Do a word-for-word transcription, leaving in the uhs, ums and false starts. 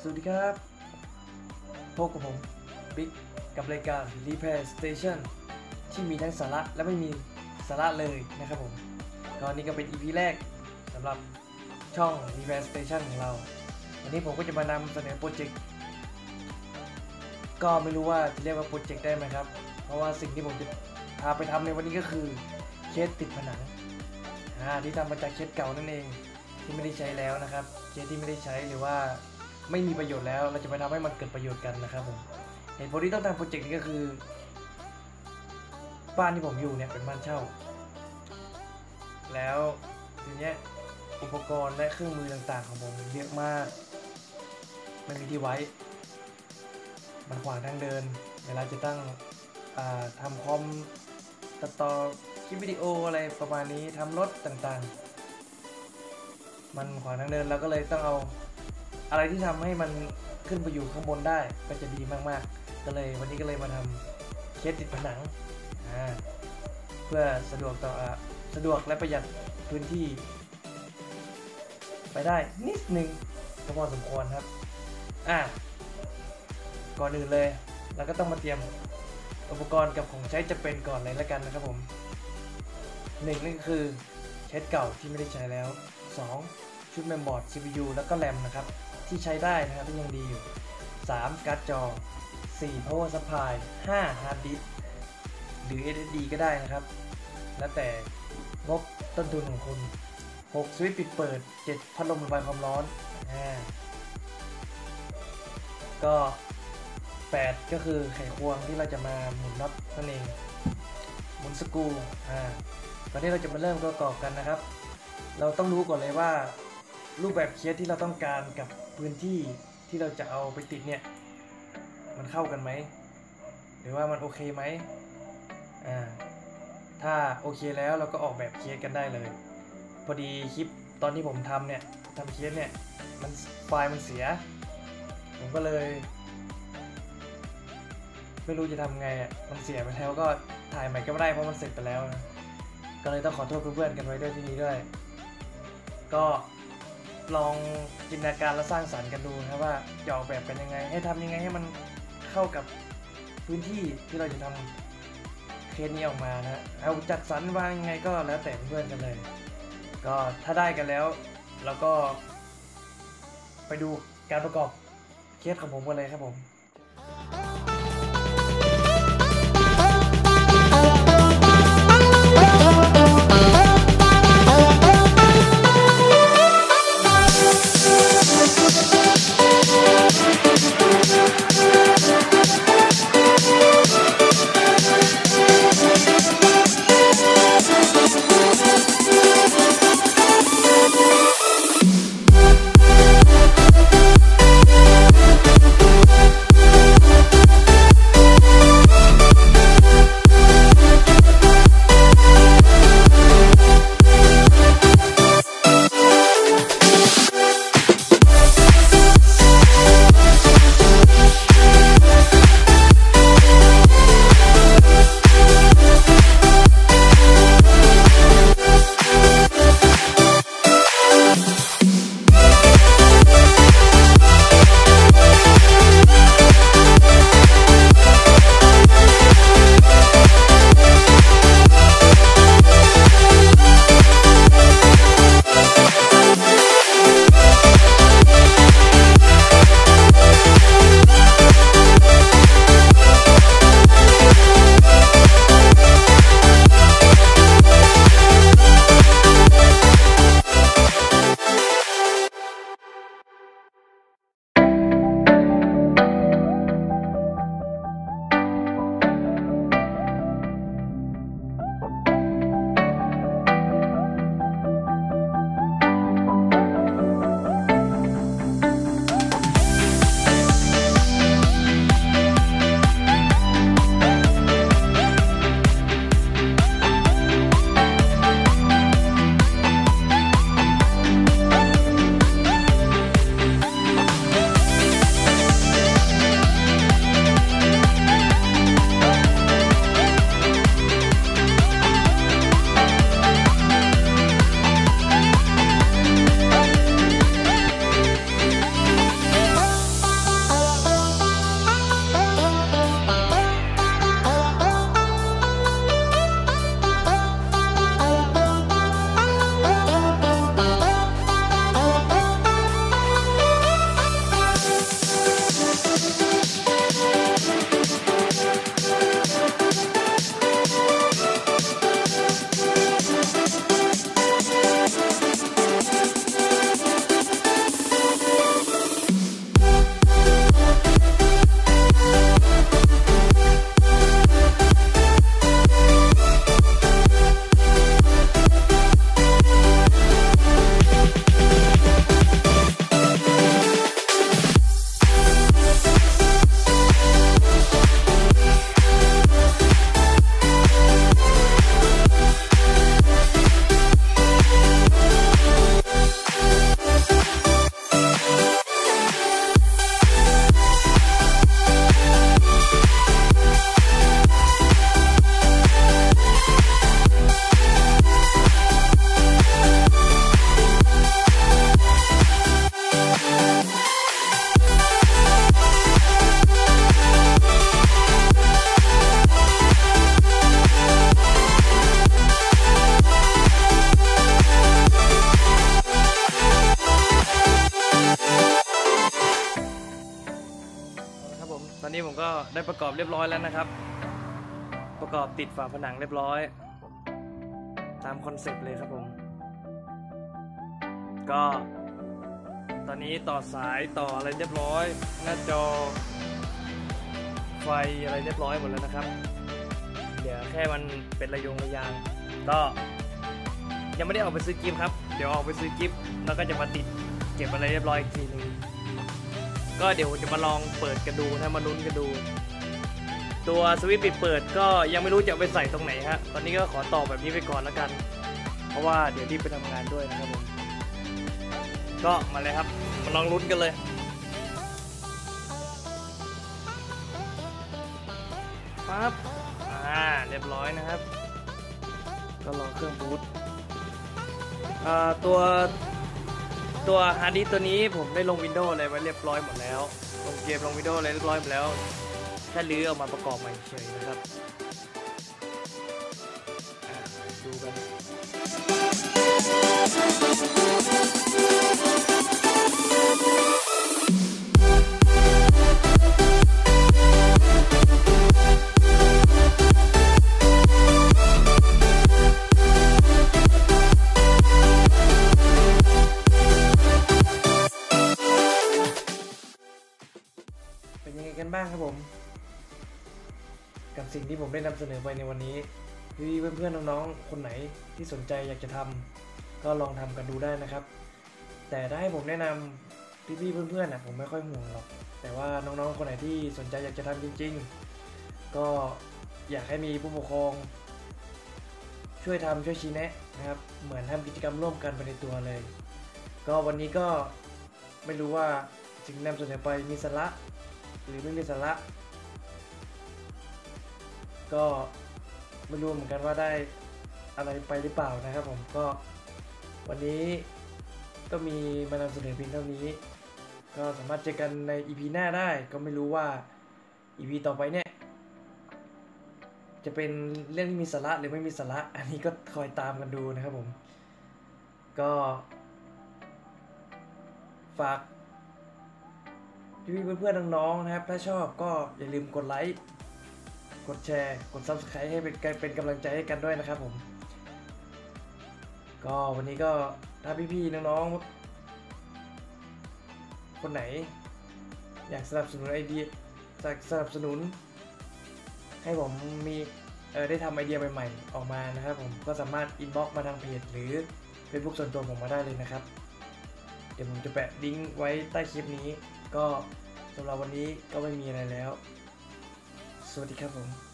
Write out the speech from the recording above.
วัสดีครับพบกับผมบิ๊กกับรายการ Repair Station ที่มีทั้งสาระและไม่มีสาระเลยนะครับผมตอนนี้ก็เป็น อี พี แรกสำหรับช่อง Repair Station ของเราวันนี้ผมก็จะมานำเสนอโปรเจกต์ก็ไม่รู้ว่าจะเรียกว่าโปรเจกต์ได้ไหมครับเพราะว่าสิ่งที่ผมจะพาไปทำในวันนี้ก็คือเคสติดผนังที่ทำมาจากเคสเก่านั่นเองที่ไม่ได้ใช้แล้วนะครับเคสที่ไม่ได้ใช้หรือว่าไม่มีประโยชน์แล้วเราจะไปทำให้มันเกิดประโยชน์กันนะครับผมเหตุผลที่ต้องทำโปรเจกต์นี้ก็คือบ้านที่ผมอยู่เนี่ยเป็นบ้านเช่าแล้วทีเนี้ยอุปกรณ์และเครื่องมือต่างๆของผมเยอะมากไม่มีที่ไว้มันขวางทางเดินเวลาจะตั้งทำคอมตัดต่อคลิปวิดีโออะไรประมาณนี้ทำรถต่างๆมันขวางทางเดินเราก็เลยต้องเอาอะไรที่ทำให้มันขึ้นไปอยู่ข้างบนได้ก็จะดีมากๆก็เลยวันนี้ก็เลยมาทำเคสติดผนังเพื่อสะดวกต่อสะดวกและประหยัดพื้นที่ไปได้นิดนึงก็พอสมควรครับอ่ะก่อนอื่นเลยเราก็ต้องมาเตรียมอุปกรณ์กับของใช้จะเป็นก่อนเลยแล้วกันนะครับผมหนึ่งนั่นก็คือเคสเก่าที่ไม่ได้ใช้แล้วสองชุดเมมบอร์ด ซี พี ยู แล้วก็แรมนะครับที่ใช้ได้นะครับที่ยังดีอยู่สามการ์ดจอสี่ power supply ห้า hard disk หรือ เอส เอส ดี ก็ได้นะครับแล้วแต่งบต้นทุนของคุณหกสวิตช์ปิดเปิดเจ็ดพัดลมระบายความร้อนอ่าก็แปดก็คือไขควงที่เราจะมาหมุนน็อตนั่นเองหมุนสกรูอ่าก่อนที่เราจะมาเริ่มประกอบกันนะครับเราต้องรู้ก่อนเลยว่ารูปแบบเคสที่เราต้องการกับพื้นที่ที่เราจะเอาไปติดเนี่ยมันเข้ากันไหมหรือว่ามันโอเคไหมอ่าถ้าโอเคแล้วเราก็ออกแบบเคสกันได้เลยพอดีคลิปตอนที่ผมทำเนี่ยทำเคสเนี่ยมันไฟล์มันเสียผมก็เลยไม่รู้จะทำไงอ่ะมันเสียไปแล้วก็ถ่ายใหม่ก็ไม่ได้เพราะมันเสร็จไปแล้วนะก็เลยต้องขอโทษเพื่อนๆกันไว้ด้วยที่นี้ด้วยก็ลองจินตนาการและสร้างสรรค์กันดูนะครับว่าจะออกแบบกันยังไงให้ทำยังไงให้มันเข้ากับพื้นที่ที่เราจะทำเคสนี้ออกมานะเอาจัดสรรวางยังไงก็แล้วแต่เพื่อนกันเลยก็ถ้าได้กันแล้วเราก็ไปดูการประกอบเคสของผมกันเลยครับผมก็ได้ประกอบเรียบร้อยแล้วนะครับ ประกอบติดฝาผนังเรียบร้อยตามคอนเซ็ปต์เลยครับผมก็ตอนนี้ต่อสายต่ออะไรเรียบร้อยหน้าจอไฟอะไรเรียบร้อยหมดแล้วนะครับเดี๋ยวแค่มันเป็นระยงระยางก็ยังไม่ได้ออกไปซื้อกิฟต์ครับเดี๋ยวออกไปซื้อกิฟต์แล้วก็จะมาติดเก็บอะไรเรียบร้อยอีกทีนึงก็เดี๋ยวจะมาลองเปิดกันดูนะมาลุ้นกันดูตัวสวิตช์ปิดเปิดก็ยังไม่รู้จะเอาไปใส่ตรงไหนฮะตอนนี้ก็ขอต่อแบบนี้ไปก่อนแล้วกันเพราะว่าเดี๋ยวรีบไปทำงานด้วยนะครับผมก็มาเลยครับมาลองลุ้นกันเลยปั๊บอ่าเรียบร้อยนะครับก็รอเครื่องบูตอ่าตัวตัวฮาร์ดดิสก์ตัวนี้ผมได้ลง Windows อะไรไว้เรียบร้อยหมดแล้วลงเกมลง Windows อะไรเรียบร้อยหมดแล้วแค่ลื้อออกมาประกอบใหม่เฉยนะครับดูกันเป็นยังไงกันบ้างครับผมกับสิ่งที่ผมได้นำเสนอไปในวันนี้พี่เพื่อนๆน้องๆคนไหนที่สนใจอยากจะทำก็ลองทำกันดูได้นะครับแต่ถ้าให้ผมแนะนำพี่ๆเพื่อนๆนะผมไม่ค่อยห่วงหรอกแต่ว่าน้องๆคนไหนที่สนใจอยากจะทำจริงๆก็อยากให้มีผู้ปกครองช่วยทำช่วยชี้แนะนะครับเหมือนทำกิจกรรมร่วมกันไปในตัวเลยก็วันนี้ก็ไม่รู้ว่าสิ่งนำเสนอไปมีสาระหรือไม่มีสาระก็ไม่รู้เหมือนกันว่าได้อะไรไปหรือเปล่านะครับผมก็วันนี้ก็มีมานำเสนอเพียงเท่านี้ก็สามารถเจอกันใน อี พี หน้าได้ก็ไม่รู้ว่า อี พี ต่อไปเนี่ยจะเป็นเรื่องที่มีสาระหรือไม่มีสาระอันนี้ก็คอยตามกันดูนะครับผมก็ฝากพี่ๆเพื่อนๆน้องๆนะครับถ้าชอบก็อย่าลืมกดไลค์กดแชร์กด ซับสไครบ์ ให้เป็นเป็นกำลังใจให้กันด้วยนะครับผมก็วันนี้ก็ถ้าพี่ๆน้องๆคนไหนอยากสนับสนุนไอเดียสนับสนุนให้ผมมีเออได้ทำไอเดียใหม่ๆออกมานะครับผมก็สามารถอินบ็อกซ์มาทางเพจหรือ Facebook ส่วนตัวผมมาได้เลยนะครับเดี๋ยวผมจะแปะลิงก์ไว้ใต้คลิปนี้ก็สำหรับวันนี้ก็ไม่มีอะไรแล้วสวัสดีครับผม